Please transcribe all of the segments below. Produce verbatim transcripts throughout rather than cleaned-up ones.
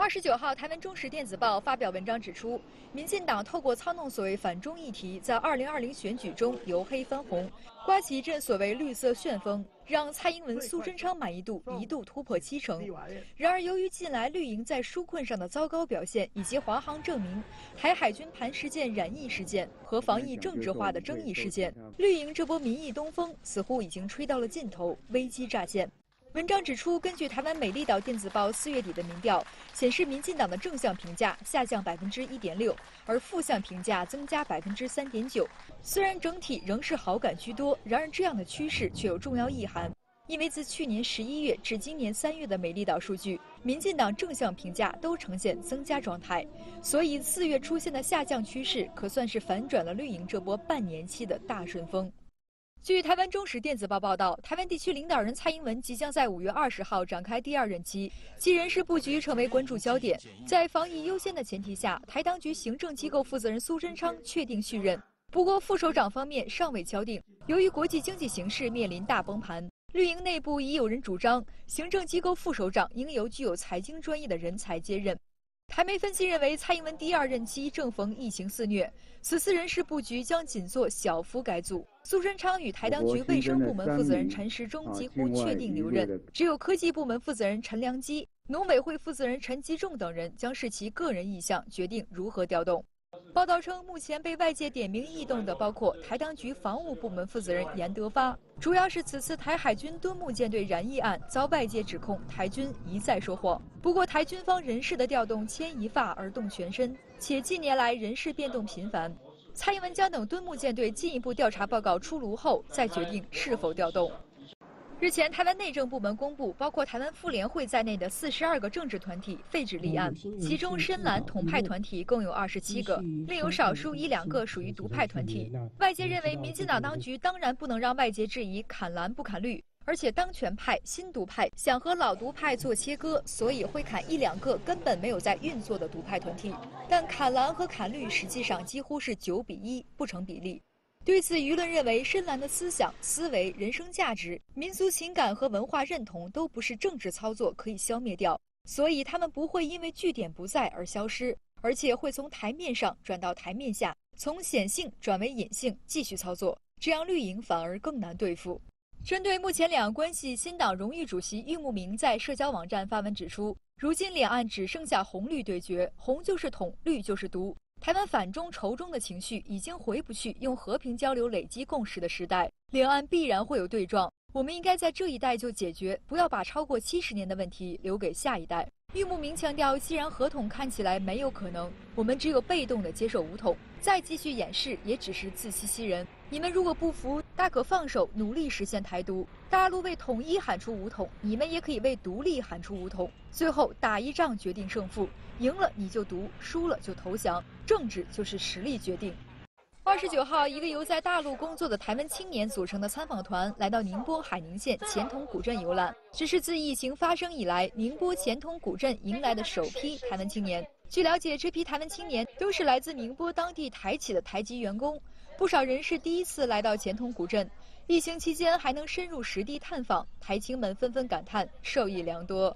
二十九号，台湾中时电子报发表文章指出，民进党透过操弄所谓反中议题，在二零二零选举中由黑翻红，刮起一阵所谓绿色旋风，让蔡英文、苏贞昌满意度一度突破七成。然而，由于近来绿营在纾困上的糟糕表现，以及华航证明、台海军盘事件染疫事件和防疫政治化的争议事件，绿营这波民意东风似乎已经吹到了尽头，危机乍现。 文章指出，根据台湾美丽岛电子报四月底的民调显示，民进党的正向评价下降百分之一点六，而负向评价增加百分之三点九。虽然整体仍是好感居多，然而这样的趋势却有重要意涵，因为自去年十一月至今年三月的美丽岛数据，民进党正向评价都呈现增加状态，所以四月出现的下降趋势可算是反转了绿营这波半年期的大顺风。 据台湾中时电子报报道，台湾地区领导人蔡英文即将在五月二十号展开第二任期，其人事布局成为关注焦点。在防疫优先的前提下，台当局行政机构负责人苏贞昌确定续任。不过，副首长方面尚未敲定。由于国际经济形势面临大崩盘，绿营内部已有人主张，行政机构副首长应由具有财经专业的人才接任。 台媒分析认为，蔡英文第二任期正逢疫情肆虐，此次人事布局将仅做小幅改组。苏贞昌与台当局卫生部门负责人陈时中几乎确定留任，只有科技部门负责人陈良基、农委会负责人陈吉仲等人将视其个人意向决定如何调动。 报道称，目前被外界点名异动的包括台当局防务部门负责人严德发，主要是此次台海军敦睦舰队染疫案遭外界指控台军一再说谎。不过，台军方人事的调动牵一发而动全身，且近年来人事变动频繁。蔡英文将等敦睦舰队进一步调查报告出炉后，再决定是否调动。 日前，台湾内政部门公布，包括台湾妇联会在内的四十二个政治团体废止立案，其中深蓝统派团体共有二十七个，另有少数一两个属于独派团体。外界认为，民进党当局当然不能让外界质疑砍蓝不砍绿，而且当权派、新独派想和老独派做切割，所以会砍一两个根本没有在运作的独派团体。但砍蓝和砍绿实际上几乎是九比一，不成比例。 对此，舆论认为，深蓝的思想、思维、人生价值、民族情感和文化认同都不是政治操作可以消灭掉，所以他们不会因为据点不在而消失，而且会从台面上转到台面下，从显性转为隐性继续操作，这样绿营反而更难对付。针对目前两岸关系，新党荣誉主席郁慕明在社交网站发文指出，如今两岸只剩下红绿对决，红就是统，绿就是独。 台湾反中仇中的情绪已经回不去用和平交流累积共识的时代，两岸必然会有对撞。我们应该在这一代就解决，不要把超过七十年的问题留给下一代。郁慕明强调，既然合统看起来没有可能，我们只有被动的接受武统，再继续掩饰也只是自欺欺人。你们如果不服，大可放手，努力实现台独。大陆为统一喊出武统，你们也可以为独立喊出武统。最后打一仗决定胜负，赢了你就独，输了就投降。 政治就是实力决定。二十九号，一个由在大陆工作的台湾青年组成的参访团来到宁波海宁县钱塘古镇游览，这是自疫情发生以来，宁波钱塘古镇迎来的首批台湾青年。据了解，这批台湾青年都是来自宁波当地台企的台籍员工，不少人是第一次来到钱塘古镇。疫情期间还能深入实地探访，台青们纷纷感叹受益良多。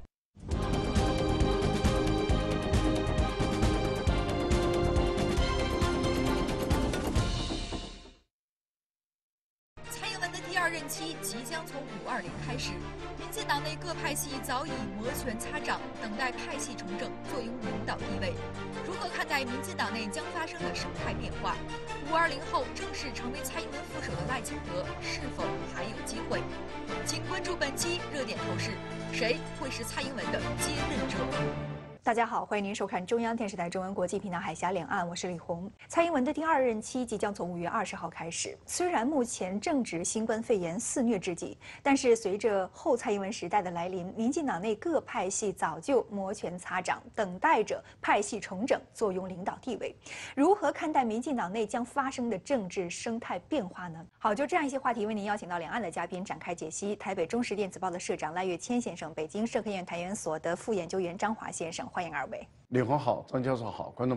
第二任期即将从五二零开始，民进党内各派系早已摩拳擦掌，等待派系重整，坐拥领导地位。如何看待民进党内将发生的生态变化？五二零后正式成为蔡英文副手的赖清德，是否还有机会？请关注本期热点透视，谁会是蔡英文的接任者？ 大家好，欢迎您收看中央电视台中文国际频道《海峡两岸》，我是李红。蔡英文的第二任期即将从五月二十号开始。虽然目前正值新冠肺炎肆虐之际，但是随着后蔡英文时代的来临，民进党内各派系早就摩拳擦掌，等待着派系重整，坐拥领导地位。如何看待民进党内将发生的政治生态变化呢？好，就这样一些话题，为您邀请到两岸的嘉宾展开解析。台北中时电子报的社长赖岳谦先生，北京社科院台研所的副研究员张华先生。 欢迎二位， 李红好，张教授好，观众朋友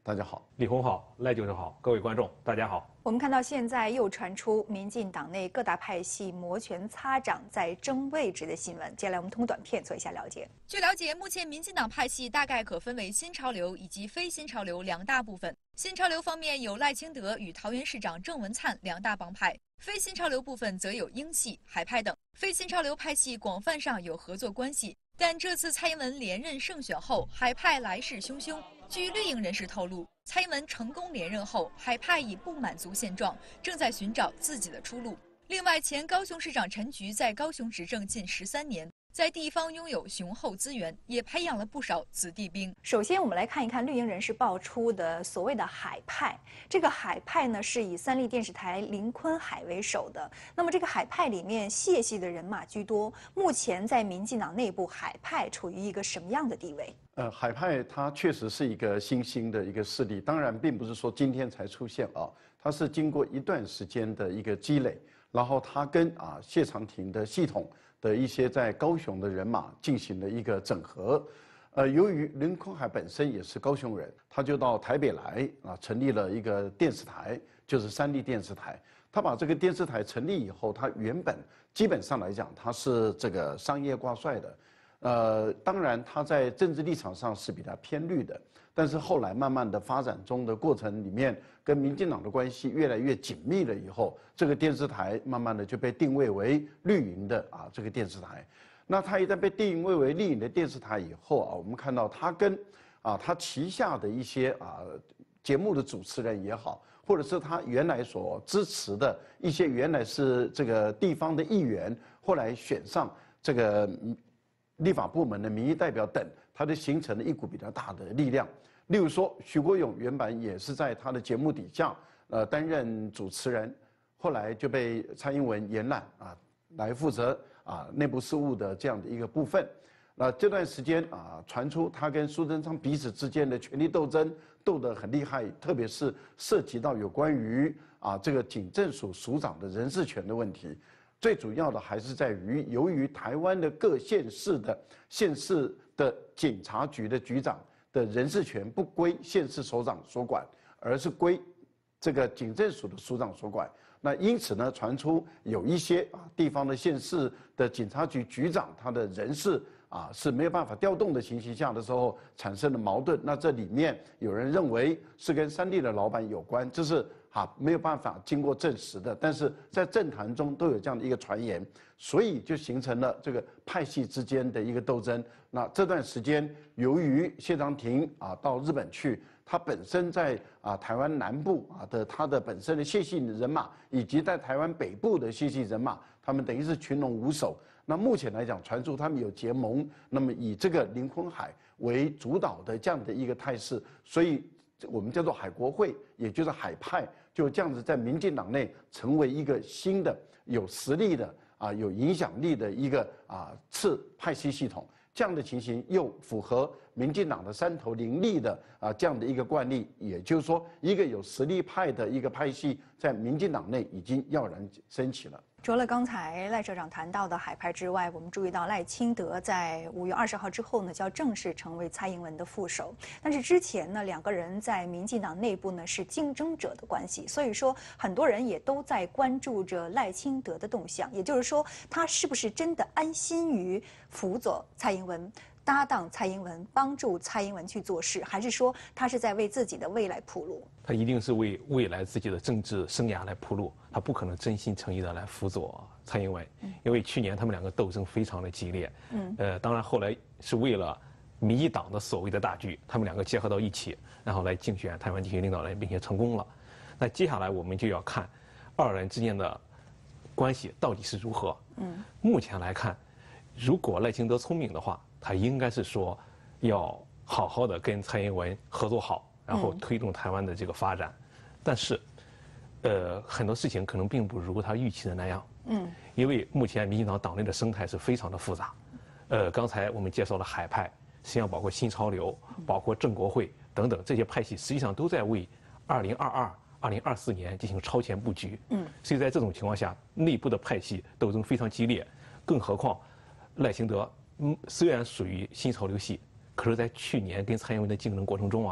大家好， 李红好，赖教授好，各位观众大家好。 我们看到现在又传出民进党内各大派系摩拳擦掌，在争位置的新闻。接下来我们通过短片做一下了解。 据了解，目前民进党派系大概可分为新潮流以及非新潮流两大部分。新潮流方面有赖清德与桃园市长郑文灿两大帮派，非新潮流部分则有英系、海派等。非新潮流派系广泛上有合作关系，但这次蔡英文连任胜选后，海派来势汹汹。据绿营人士透露，蔡英文成功连任后，海派已不满足现状，正在寻找自己的出路。另外，前高雄市长陈菊在高雄执政近十三年，在地方拥有雄厚资源，也培养了不少子弟兵。 首先，我们来看一看绿营人士爆出的所谓的海派。这个海派呢，是以三立电视台林坤海为首的。那么，这个海派里面谢系的人马居多。目前在民进党内部，海派处于一个什么样的地位？ 呃，海派它确实是一个新兴的一个势力，当然并不是说今天才出现啊，它是经过一段时间的一个积累，然后它跟啊谢长廷的系统的一些在高雄的人马进行了一个整合。呃，由于林坤海本身也是高雄人，他就到台北来啊，成立了一个电视台，就是三立电视台。他把这个电视台成立以后，他原本基本上来讲，他是这个商业挂帅的。呃，当然他在政治立场上是比较偏绿的，但是后来慢慢的发展中的过程里面，跟民进党的关系越来越紧密了以后，这个电视台慢慢的就被定位为绿营的啊这个电视台。那他一旦被定位为绿营的电视台以后啊，我们看到他跟啊他旗下的一些啊节目的主持人也好，或者是他原来所支持的一些原来是这个地方的议员，后来选上这个立法部门的民意代表等，它就形成了一股比较大的力量。例如说，徐国勇原本也是在他的节目底下，呃，担任主持人，后来就被蔡英文延揽啊，来负责啊内部事务的这样的一个部分。那这段时间啊，传出他跟苏贞昌彼此之间的权力斗争斗得很厉害，特别是涉及到有关于啊这个警政署署长的人事权的问题。最主要的还是在于，由于台湾的各县市的县市的警察局的局长的人事权不归县市首长所管，而是归这个警政署的署长所管。那因此呢，传出有一些啊地方的县市的警察局局长他的人事啊是没有办法调动的情形下的时候，产生了矛盾。那这里面有人认为是跟三立的老板有关，这是啊没有办法经过证实的，但是在政坛中都有这样的一个传言，所以就形成了这个派系之间的一个斗争。那这段时间，由于谢长廷啊到日本去，他本身在啊台湾南部啊的他的本身的谢系人马，以及在台湾北部的谢系人马，他们等于是群龙无首。那目前来讲，传出他们有结盟，那么以这个林坤海为主导的这样的一个态势，所以我们叫做海国会，也就是海派，就这样子在民进党内成为一个新的有实力的啊有影响力的一个啊次派系系统。这样的情形又符合民进党的三头林立的啊这样的一个惯例，也就是说，一个有实力派的一个派系在民进党内已经跃然升起了。 除了刚才赖社长谈到的海派之外，我们注意到赖清德在五月二十号之后呢，就要正式成为蔡英文的副手。但是之前呢，两个人在民进党内部呢是竞争者的关系，所以说很多人也都在关注着赖清德的动向，也就是说，他是不是真的安心于辅佐蔡英文？搭档蔡英文，帮助蔡英文去做事，还是说他是在为自己的未来铺路？ 他一定是为未来自己的政治生涯来铺路，他不可能真心诚意的来辅佐蔡英文，嗯、因为去年他们两个斗争非常的激烈，嗯，呃，当然后来是为了民进党的所谓的大局，他们两个结合到一起，然后来竞选台湾地区领导人，并且成功了。那接下来我们就要看二人之间的关系到底是如何。嗯，目前来看，如果赖清德聪明的话，他应该是说要好好的跟蔡英文合作好，然后推动台湾的这个发展。嗯、但是，呃，很多事情可能并不如他预期的那样。嗯，因为目前民进党党内的生态是非常的复杂。呃，刚才我们介绍了海派，实际上包括新潮流，包括正国会等等这些派系，实际上都在为二零二二、二零二四年进行超前布局。嗯，所以在这种情况下，内部的派系斗争非常激烈，更何况赖清德。嗯，虽然属于新潮流系，可是，在去年跟蔡英文的竞争过程中啊，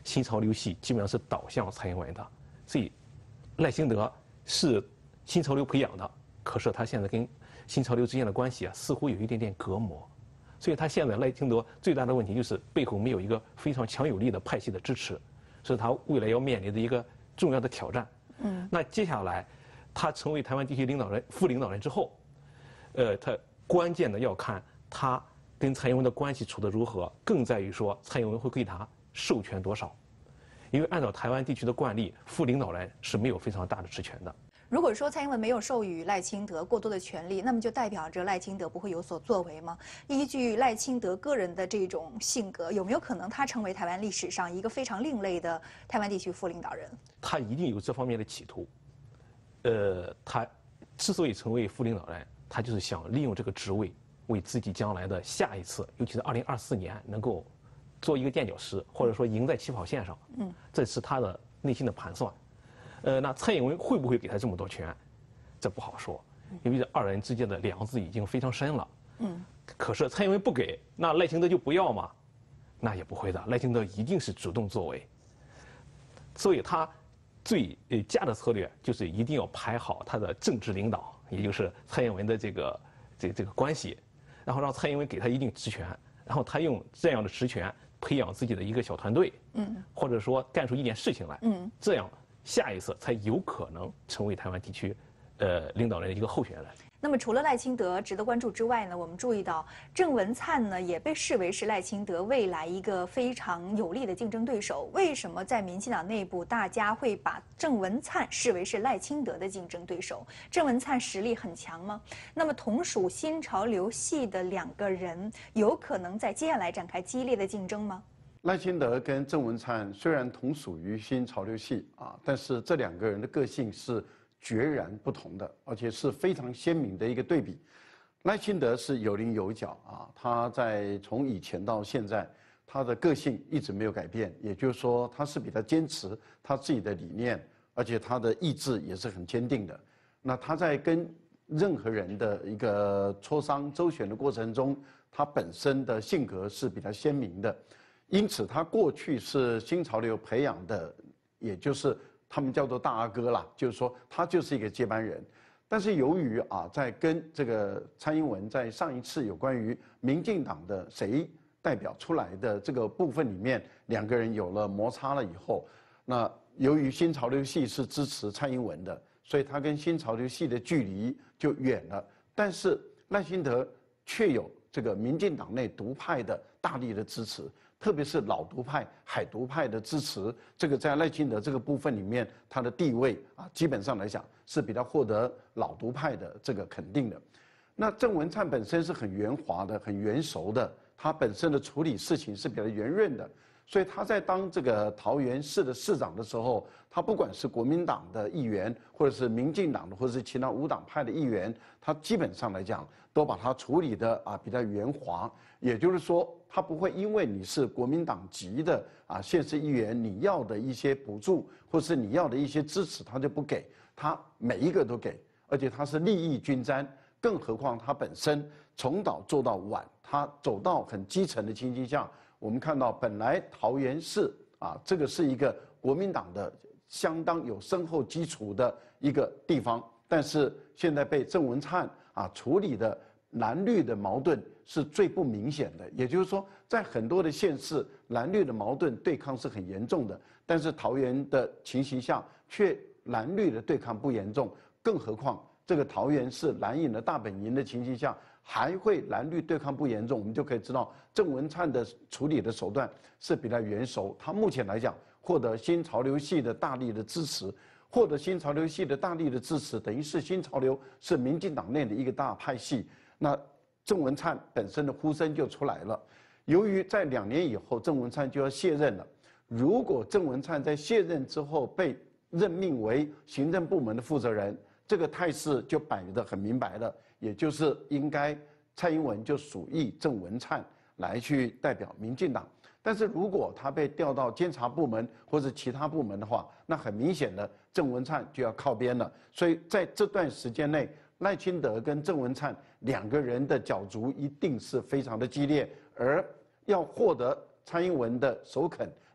新潮流系基本上是导向蔡英文的，所以赖清德是新潮流培养的，可是他现在跟新潮流之间的关系啊，似乎有一点点隔膜，所以他现在赖清德最大的问题就是背后没有一个非常强有力的派系的支持，是他未来要面临的一个重要的挑战。嗯，那接下来他成为台湾地区领导人、副领导人之后，呃，他关键的要看他跟蔡英文的关系处得如何，更在于说蔡英文会给他授权多少，因为按照台湾地区的惯例，副领导人是没有非常大的职权的。 如果说蔡英文没有授予赖清德过多的权利，那么就代表着赖清德不会有所作为吗？依据赖清德个人的这种性格，有没有可能他成为台湾历史上一个非常另类的台湾地区副领导人？ 他一定有这方面的企图。呃，他之所以成为副领导人，他就是想利用这个职位，为自己将来的下一次，尤其是二零二四年，能够做一个垫脚石，或者说赢在起跑线上。嗯，这是他的内心的盘算。呃，那蔡英文会不会给他这么多权？这不好说，因为这二人之间的梁子已经非常深了。嗯，可是蔡英文不给，那赖清德就不要吗？那也不会的，赖清德一定是主动作为。所以他最呃佳的策略就是一定要排好他的政治领导，也就是蔡英文的这个这个、这个关系，然后让蔡英文给他一定职权，然后他用这样的职权培养自己的一个小团队，嗯，或者说干出一点事情来，嗯，这样。下一次才有可能成为台湾地区，呃，领导人的一个候选人。 那么除了赖清德值得关注之外呢，我们注意到郑文灿呢也被视为是赖清德未来一个非常有力的竞争对手。为什么在民进党内部大家会把郑文灿视为是赖清德的竞争对手？郑文灿实力很强吗？那么同属新潮流系的两个人，有可能在接下来展开激烈的竞争吗？ 赖清德跟郑文灿虽然同属于新潮流系啊，但是这两个人的个性是决然不同的，而且是非常鲜明的一个对比。赖清德是有棱有角啊，他在从以前到现在，他的个性一直没有改变，也就是说他是比较坚持他自己的理念，而且他的意志也是很坚定的。那他在跟任何人的一个磋商周旋的过程中，他本身的性格是比较鲜明的。因此，他过去是新潮流培养的，也就是他们叫做大阿哥啦，就是说他就是一个接班人。但是由于啊，在跟这个蔡英文在上一次有关于民进党的谁代表出来的这个部分里面，两个人有了摩擦了以后，那由于新潮流系是支持蔡英文的，所以他跟新潮流系的距离就远了。但是赖清德却有这个民进党内独派的大力的支持。特别是老独派、海独派的支持，这个在赖清德这个部分里面，他的地位啊，基本上来讲是比较获得老独派的这个肯定的。那郑文灿本身是很圆滑的、很圆熟的，他本身的处理事情是比较圆润的，所以他在当这个桃园市的市长的时候，他不管是国民党的议员，或者是民进党的，或者是其他无党派的议员，他基本上来讲都把他处理的啊比较圆滑，也就是说。他不会因为你是国民党籍的啊县市议员，你要的一些补助或是你要的一些支持，他就不给，他每一个都给，而且他是利益均沾。更何况他本身从早做到晚，他走到很基层的情形下，我们看到本来桃园市啊，这个是一个国民党的相当有深厚基础的一个地方，但是现在被郑文灿啊处理的蓝绿的矛盾。是最不明显的，也就是说，在很多的县市，蓝绿的矛盾对抗是很严重的，但是桃园的情形下，却蓝绿的对抗不严重，更何况这个桃园是蓝营的大本营的情形下，还会蓝绿对抗不严重，我们就可以知道郑文灿的处理的手段是比较圆熟。他目前来讲，获得新潮流系的大力的支持，获得新潮流系的大力的支持，等于是新潮流是民进党内的一个大派系。那郑文灿本身的呼声就出来了。由于在两年以后，郑文灿就要卸任了。如果郑文灿在卸任之后被任命为行政部门的负责人，这个态势就摆得很明白了，也就是应该蔡英文就属意郑文灿来去代表民进党。但是如果他被调到监察部门或者其他部门的话，那很明显的郑文灿就要靠边了。所以在这段时间内，赖清德跟郑文灿两个人的角逐一定是非常的激烈，而要获得蔡英文的首肯，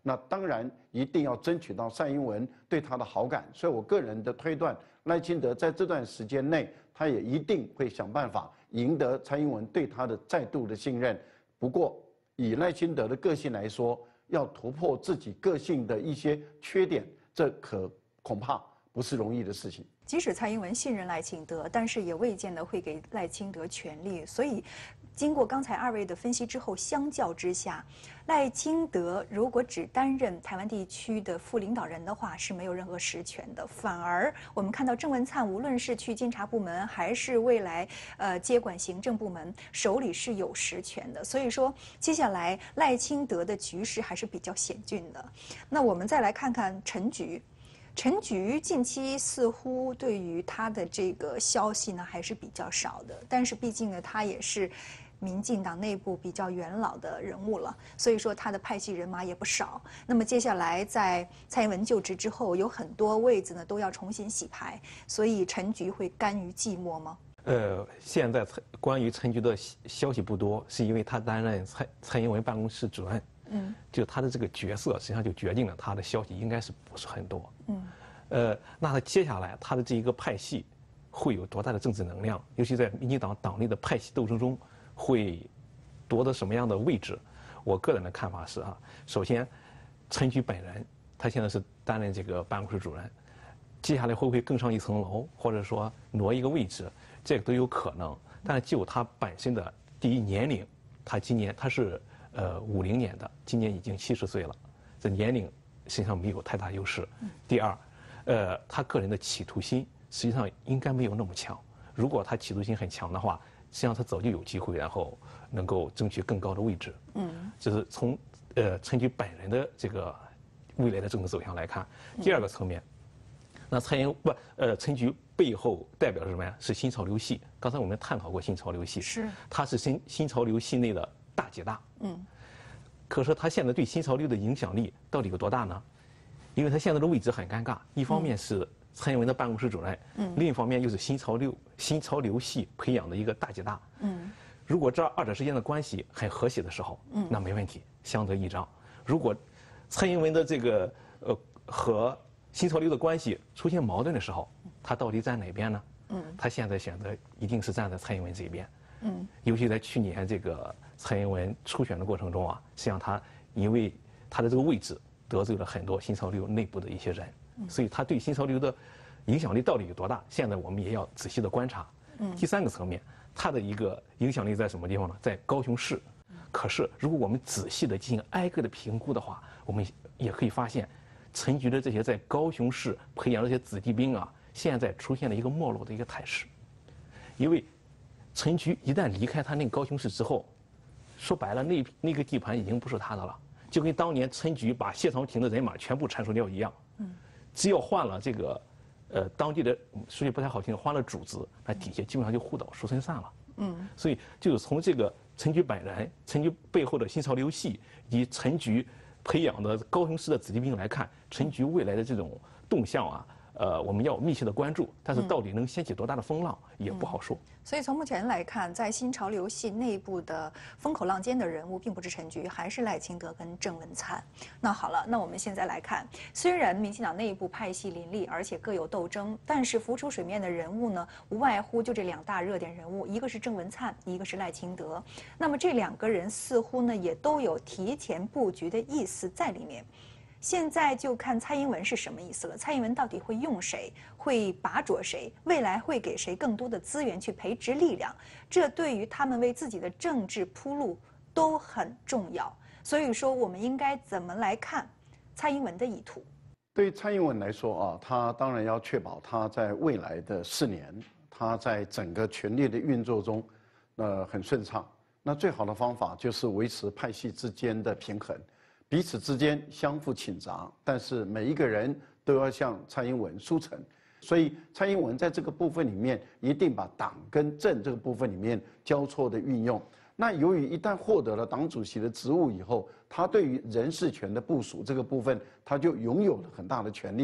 那当然一定要争取到蔡英文对他的好感。所以我个人的推断，赖清德在这段时间内，他也一定会想办法赢得蔡英文对他的再度的信任。不过，以赖清德的个性来说，要突破自己个性的一些缺点，这可恐怕不是容易的事情。 即使蔡英文信任赖清德，但是也未见得会给赖清德权力。所以，经过刚才二位的分析之后，相较之下，赖清德如果只担任台湾地区的副领导人的话，是没有任何实权的。反而我们看到郑文灿，无论是去监察部门，还是未来呃接管行政部门，手里是有实权的。所以说，接下来赖清德的局势还是比较险峻的。那我们再来看看陈菊。陈菊近期似乎对于他的这个消息呢还是比较少的，但是毕竟呢他也是民进党内部比较元老的人物了，所以说他的派系人马也不少。那么接下来在蔡英文就职之后，有很多位子呢都要重新洗牌，所以陈菊会甘于寂寞吗？ 呃，现在关于陈菊的消息不多，是因为他担任蔡蔡英文办公室主任。嗯，就他的这个角色，实际上就决定了他的消息应该是不是很多。嗯，呃，那他接下来他的这一个派系会有多大的政治能量？尤其在民进党党内的派系斗争中，会夺得什么样的位置？我个人的看法是啊，首先，陈菊本人他现在是担任这个办公室主任，接下来会不会更上一层楼，或者说挪一个位置，这个都有可能。但是就他本身的第一年龄，他今年他是。呃，五零年的，今年已经七十岁了，这年龄实际上没有太大优势。第二，呃，他个人的企图心实际上应该没有那么强。如果他企图心很强的话，实际上他早就有机会，然后能够争取更高的位置。嗯，就是从呃陈菊本人的这个未来的政治走向来看。第二个层面，那蔡英不呃陈菊背后代表是什么呀？是新潮流系。刚才我们探讨过新潮流系， 是， 他是新新潮流系内的大姐大。嗯，可是他现在对新潮流的影响力到底有多大呢？因为他现在的位置很尴尬，一方面是蔡英文的办公室主任，嗯，另一方面又是新潮流新潮流系培养的一个大姐大。嗯，如果这二者之间的关系很和谐的时候，嗯，那没问题，相得益彰。如果蔡英文的这个呃和新潮流的关系出现矛盾的时候，他到底站哪边呢？嗯，他现在选择一定是站在蔡英文这边。嗯，尤其在去年这个蔡英文初选的过程中啊，实际上他因为他的这个位置得罪了很多新潮流内部的一些人，所以他对新潮流的影响力到底有多大？现在我们也要仔细的观察。嗯，第三个层面，他的一个影响力在什么地方呢？在高雄市。可是如果我们仔细的进行挨个的评估的话，我们也可以发现，陈菊的这些在高雄市培养的这些子弟兵啊，现在出现了一个没落的一个态势，因为陈菊一旦离开他那个高雄市之后，说白了，那那个地盘已经不是他的了，就跟当年陈菊把谢长廷的人马全部铲除掉一样。嗯，只要换了这个，呃，当地的说句不太好听，换了主子，那底下基本上就互倒疏分散了。嗯，所以就是从这个陈菊本人、陈菊背后的新潮流系以及陈菊培养的高雄市的子弟兵来看，陈菊未来的这种动向啊。呃，我们要密切的关注，但是到底能掀起多大的风浪，也不好说。 所以从目前来看，在新潮流系内部的风口浪尖的人物，并不是陈菊，还是赖清德跟郑文灿。那好了，那我们现在来看，虽然民进党内部派系林立，而且各有斗争，但是浮出水面的人物呢，无外乎就这两大热点人物，一个是郑文灿，一个是赖清德。那么这两个人似乎呢，也都有提前布局的意思在里面。现在就看蔡英文是什么意思了。蔡英文到底会用谁，会拔擢谁，未来会给谁更多的资源去培植力量，这对于他们为自己的政治铺路都很重要。所以说，我们应该怎么来看蔡英文的意图？ 对于蔡英文来说啊，他当然要确保他在未来的四年，他在整个权力的运作中，呃，很顺畅。那最好的方法就是维持派系之间的平衡。彼此之间相互倾轧，但是每一个人都要向蔡英文输诚，所以蔡英文在这个部分里面一定把党跟政这个部分里面交错的运用。那由于一旦获得了党主席的职务以后，他对于人事权的部署这个部分，他就拥有了很大的权力。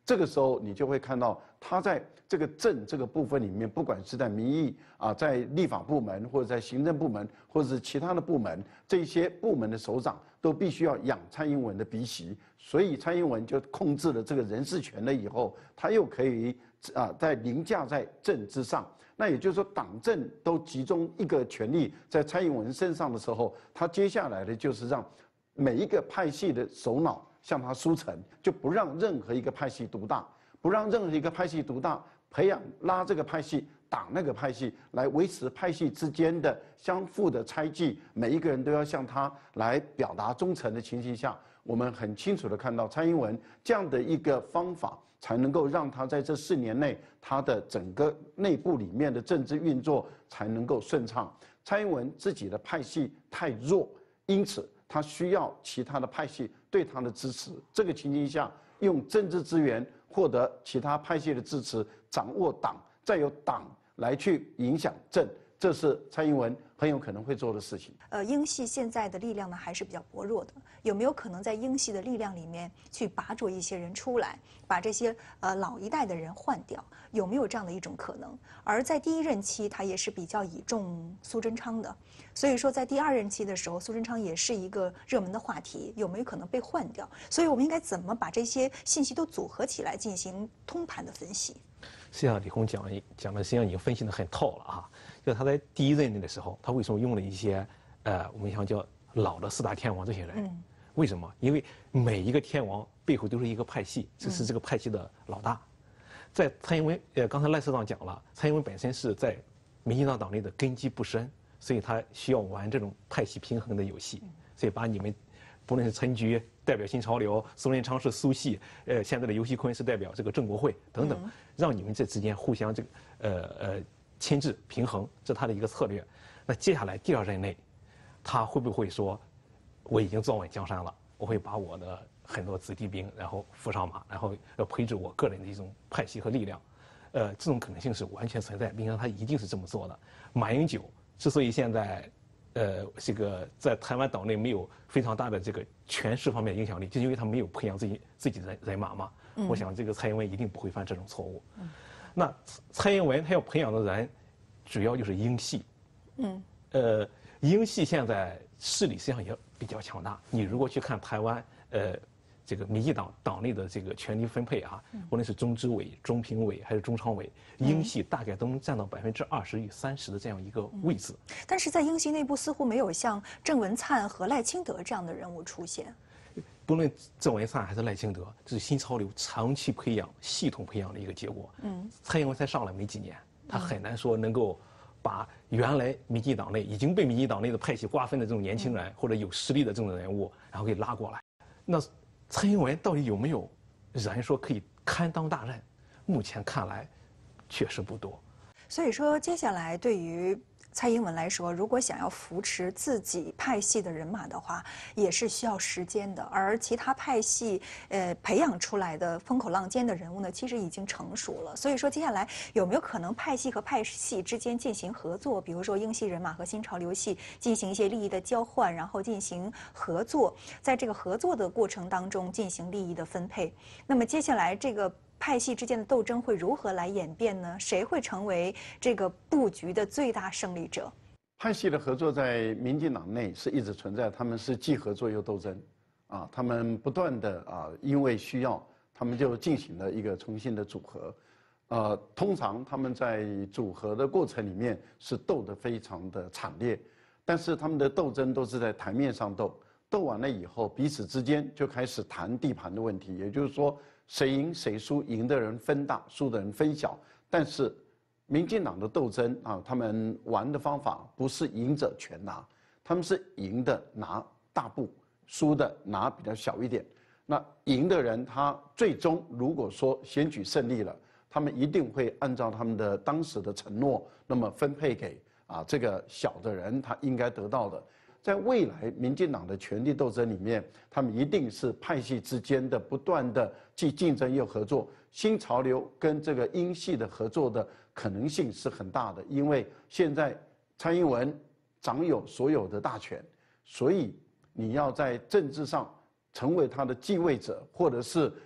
这个时候你就会看到他在这个政这个部分里面，不管是在民意啊，在立法部门或者在行政部门或者是其他的部门，这些部门的首长都必须要养蔡英文的鼻息，所以蔡英文就控制了这个人事权了以后，他又可以啊在凌驾在政之上。那也就是说，党政都集中一个权力在蔡英文身上的时候，他接下来的就是让每一个派系的首脑向他输诚，就不让任何一个派系独大，不让任何一个派系独大，培养拉这个派系挡那个派系，来维持派系之间的相互的猜忌，每一个人都要向他来表达忠诚的情形下，我们很清楚的看到蔡英文这样的一个方法，才能够让他在这四年内，他的整个内部里面的政治运作才能够顺畅。蔡英文自己的派系太弱，因此他需要其他的派系对他的支持。这个情形下，用政治资源获得其他派系的支持，掌握党，再由党来去影响政，这是蔡英文很有可能会做的事情。 呃，英系现在的力量呢还是比较薄弱的，有没有可能在英系的力量里面去拔擢一些人出来，把这些呃老一代的人换掉？有没有这样的一种可能？而在第一任期，他也是比较倚重苏贞昌的，所以说在第二任期的时候，苏贞昌也是一个热门的话题，有没有可能被换掉？所以我们应该怎么把这些信息都组合起来进行通盘的分析？ 实际上，李红讲讲的实际上已经分析得很透了啊。就是他在第一任内的时候，他为什么用了一些呃我们想叫老的四大天王这些人？嗯、为什么？因为每一个天王背后都是一个派系，只是这个派系的老大。在蔡英文呃刚才赖社长讲了，蔡英文本身是在民进党党内的根基不深，所以他需要玩这种派系平衡的游戏，所以把你们不论是陈菊代表新潮流，苏贞昌是苏系，呃，现在的游锡堃是代表这个郑国会等等，让你们这之间互相这个呃呃牵制平衡，这是他的一个策略。那接下来第二任内，他会不会说，我已经坐稳江山了，我会把我的很多子弟兵然后扶上马，然后要培植我个人的一种派系和力量，呃，这种可能性是完全存在，并且他一定是这么做的。马英九之所以现在。呃，这个在台湾岛内没有非常大的这个权势方面的影响力，就因为他没有培养自己自己的人人马嘛。嗯、我想这个蔡英文一定不会犯这种错误。嗯、那蔡英文他要培养的人，主要就是英系。嗯。呃，英系现在势力实际上也比较强大。你如果去看台湾，呃，这个民进党党内的这个权力分配啊，嗯、无论是中执委、中评委还是中常委，英系大概都能占到百分之二十与三十的这样一个位置。嗯、 但是在英系内部似乎没有像郑文灿和赖清德这样的人物出现。 不论郑文灿还是赖清德，这是新潮流长期培养、系统培养的一个结果。嗯，蔡英文才上来没几年，他很难说能够把原来民进党内已经被民进党内的派系瓜分的这种年轻人，嗯、或者有实力的这种人物，然后给拉过来。那蔡英文到底有没有人说可以堪当大任？目前看来，确实不多。 所以说，接下来对于蔡英文来说，如果想要扶持自己派系的人马的话，也是需要时间的。而其他派系呃培养出来的风口浪尖的人物呢，其实已经成熟了。所以说，接下来有没有可能派系和派系之间进行合作？比如说英系人马和新潮流系进行一些利益的交换，然后进行合作，在这个合作的过程当中进行利益的分配。那么接下来这个派系之间的斗争会如何来演变呢？谁会成为这个布局的最大胜利者？ 派系的合作在民进党内是一直存在，他们是既合作又斗争，啊，他们不断的啊，因为需要，他们就进行了一个重新的组合，呃，通常他们在组合的过程里面是斗得非常的惨烈，但是他们的斗争都是在台面上斗，斗完了以后，彼此之间就开始谈地盘的问题，也就是说。谁赢谁输，赢的人分大，输的人分小。但是，民进党的斗争啊，他们玩的方法不是赢者全拿，他们是赢的拿大部，输的拿比较小一点。那赢的人，他最终如果说选举胜利了，他们一定会按照他们的当时的承诺，那么分配给啊这个小的人他应该得到的。在未来民进党的权力斗争里面，他们一定是派系之间的不断的既竞争又合作。新潮流跟这个英系的合作的可能性是很大的，因为现在蔡英文掌有所有的大权，所以你要在政治上成为他的继位者，或者是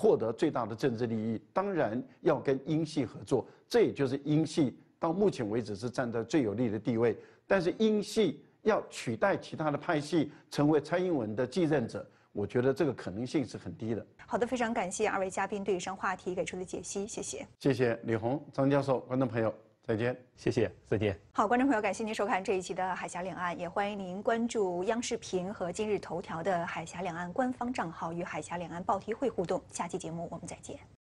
获得最大的政治利益，当然要跟英系合作，这也就是英系到目前为止是站在最有利的地位。但是英系要取代其他的派系，成为蔡英文的继任者，我觉得这个可能性是很低的。 好的，非常感谢二位嘉宾对以上话题给出的解析，谢谢。 谢谢李红、张教授，观众朋友再见。 谢谢，再见。 好，观众朋友，感谢您收看这一期的《海峡两岸》，也欢迎您关注央视频和今日头条的《海峡两岸》官方账号与《海峡两岸》报题会互动。下期节目我们再见。